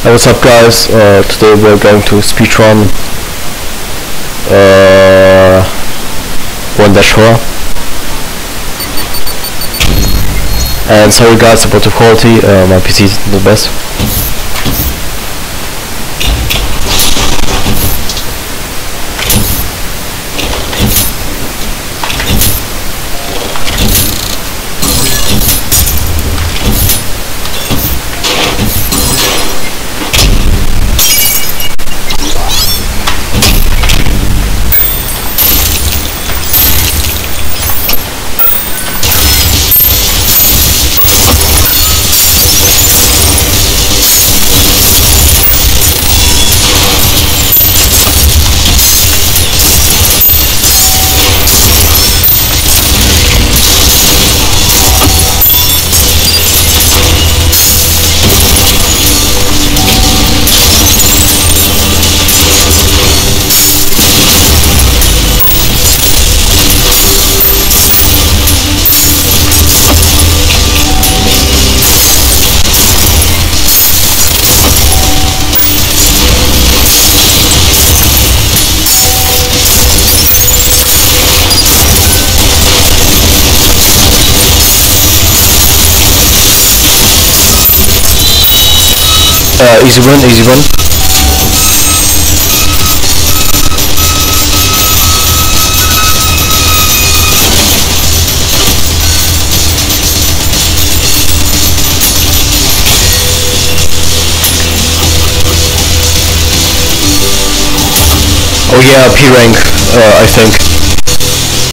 Hey, what's up guys? Today we're going to speedrun 1-4, and sorry guys about the quality, my PC isn't the best. Easy one, easy one. Oh yeah, P rank, I think.